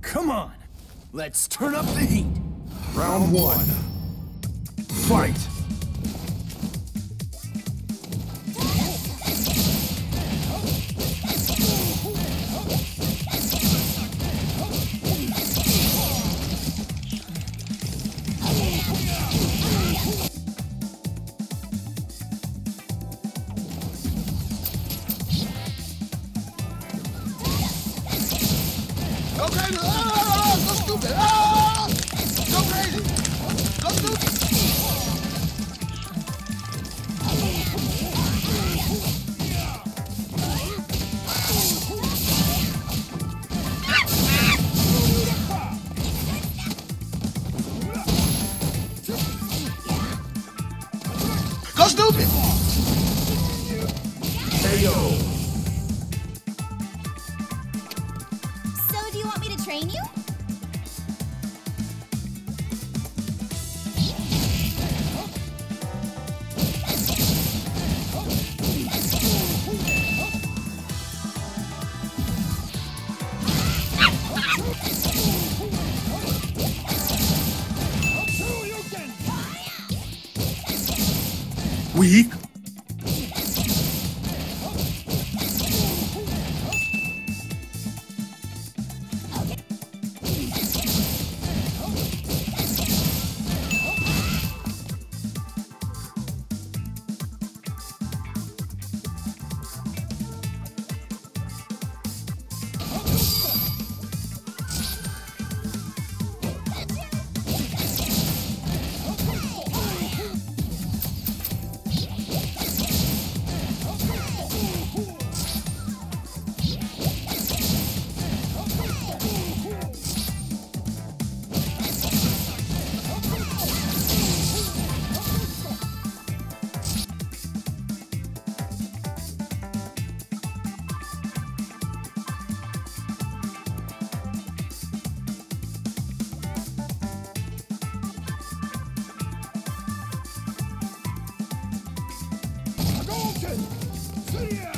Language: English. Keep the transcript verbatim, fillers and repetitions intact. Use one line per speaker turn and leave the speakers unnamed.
Come on, let's turn up the heat.
Round one. Fight!
Go crazy! Oh, go stupid! Oh, go crazy! Go stupid! Go stupid!
K O.
So, do you want me to train you?
Weak.
See ya!